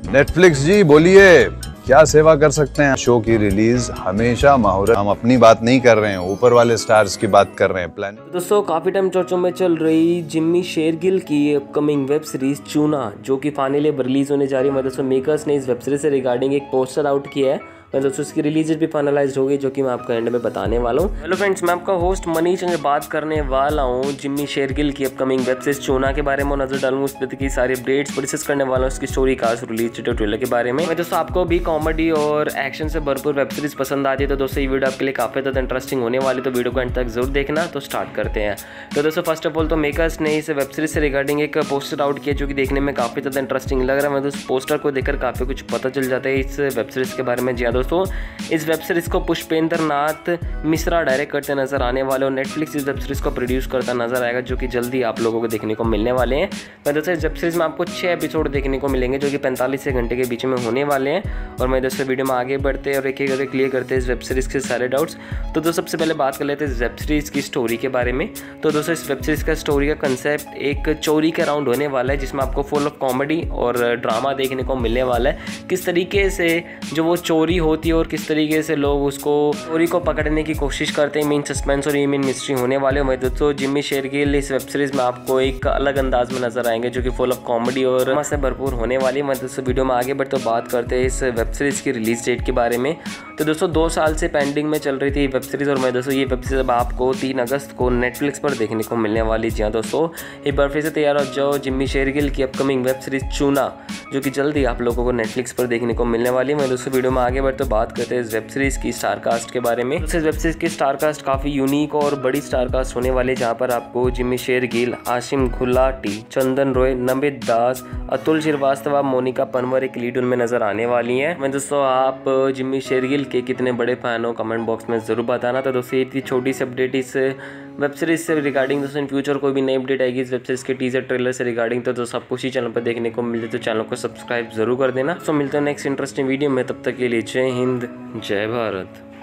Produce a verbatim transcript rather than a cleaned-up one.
Netflix जी बोलिए, क्या सेवा कर सकते हैं। शो की रिलीज हमेशा मुहूर्त, हम अपनी बात नहीं कर रहे हैं, ऊपर वाले स्टार्स की बात कर रहे हैं। प्लान दोस्तों काफ़ी टाइम चर्चों में चल रही जिम्मी शेरगिल की अपकमिंग वेब सीरीज चूना, जो कि फाइनली रिलीज होने जा रही है। दोस्तों मेकर्स ने इस वेब सीरीज से रिगार्डिंग एक पोस्टर आउट किया है। मैं दोस्तों इसकी रिलीज भी फाइनलाइज हो गई, जो कि मैं आपको एंड में बताने वाला हूँ। हेलो फ्रेंड्स, मैं आपका होस्ट मनीष चंद्र बात करने वाला हूँ जिम्मी शेरगिल की अपकमिंग वेब सीरीज चूना के बारे में नजर डालूंगा। उस पर की सारी अपडेट्स डिस्कस करने वाला हूँ, उसकी स्टोरी कास्ट, रिलीज ट्रेलर के बारे में। मैं दोस्तों आपको भी कॉमेडी और एक्शन से भरपूर वेब सीरीज पसंद आती है तो दोस्तों ये वीडियो आपके लिए काफी ज़्यादा इंटरेस्टिंग होने वाली, तो वीडियो को एंड तक जरूर देखना। तो स्टार्ट करते हैं। तो दोस्तों फर्स्ट ऑफ ऑल तो मेकर्स ने इस वेब सीरीज से रिगार्डिंग एक पोस्टर आउट किया, जो कि देखने में काफी ज़्यादा इंटरेस्टिंग लग रहा है। मैं दोस्तों पोस्टर को देखकर काफी कुछ पता चल जाता है इस वेब सीरीज के बारे में। जी हाँ दोस्तों, इस वेब सीरीज को पुष्पेंद्र नाथ मिश्रा डायरेक्ट करते नजर आने वाले और नेटफ्लिक्स इस वेब सीरीज को प्रोड्यूस करता नजर आएगा, जो कि जल्दी आप लोगों को देखने को मिलने वाले हैं। मैं दोस्तों इस वेब सीरीज में आपको छह एपिसोड देखने को मिलेंगे, जो कि पैंतालीस से घंटे के बीच में होने वाले हैं। और मैं दोस्तों वीडियो में आगे बढ़ते हैं और एक एक करके क्लियर करते हैं इस वेब सीरीज के सारे डाउट्स। तो दोस्तों सबसे पहले बात कर लेते हैं इस वेब सीरीज की स्टोरी के बारे में। तो दोस्तों इस वेब सीरीज का स्टोरी का कंसेप्ट एक चोरी के अराउंड होने वाला है, जिसमें आपको फुल ऑफ कॉमेडी और ड्रामा देखने को मिलने वाला है। किस तरीके से जो वो चोरी होती है और किस तरीके से लोग उसको चोरी को पकड़ने की कोशिश करते हैं, मेन सस्पेंस और ये मेन मिस्ट्री होने वाले हैं। दोस्तों जिम्मी शेरगिल इस वेब सीरीज में आपको एक अलग अंदाज में नजर आएंगे, जो कि फुल ऑफ कॉमेडी और ड्रामा से भरपूर होने वाली है। मैं दोस्तों वीडियो में आगे बढ़ तो बात करते हैं इस वेब सीरीज की रिलीज डेट के बारे में। तो दोस्तों दो साल से पेंडिंग में चल रही थी वेब सीरीज, और मैं दोस्तों ये वेब सीरीज अब आपको तीन अगस्त को नेटफ्लिक्स पर देखने को मिलने वाली। जी हाँ दोस्तों, एक बार फिर से तैयार हो जाओ जिम्मी शेरगिल की अपकमिंग वेब सीरीज चूना, जो कि जल्दी आप लोगों को नेटफ्लिक्स पर देखने को मिलने वाली है। मैं दोस्तों वीडियो में आगे बढ़ तो बात करते हैं इस वेब सीरीज की स्टार कास्ट के बारे में। इस वेब सीरीज की स्टार कास्ट काफ़ी यूनिक और बड़ी स्टार कास्ट होने वाली है, जहाँ पर आपको जिम्मी शेरगिल, आशिम गुलाटी, चंदन रॉय, नमित दास, अतुल श्रीवास्तव, मोनिका पनवर एक लीड उनमें नजर आने वाली हैं। मैं दोस्तों आप जिम्मी शेरगिल के कितने बड़े फैन हो कमेंट बॉक्स में जरूर बताना। तो दोस्तों ये थी छोटी सी अपडेट इस वेब सीरीज से रिगार्डिंग। दोस्तों इन फ्यूचर कोई भी नई अपडेट आएगी इस वेब सीरीज के टीजर ट्रेलर से रिगार्डिंग, तो दोस्तों आपको उसी चैनल पर देखने को मिलते, तो चैनल को सब्सक्राइब जरूर कर देना। तो मिलते हैं नेक्स्ट इंटरेस्टिंग वीडियो में, तब तक के लिए जय हिंद, जय भारत।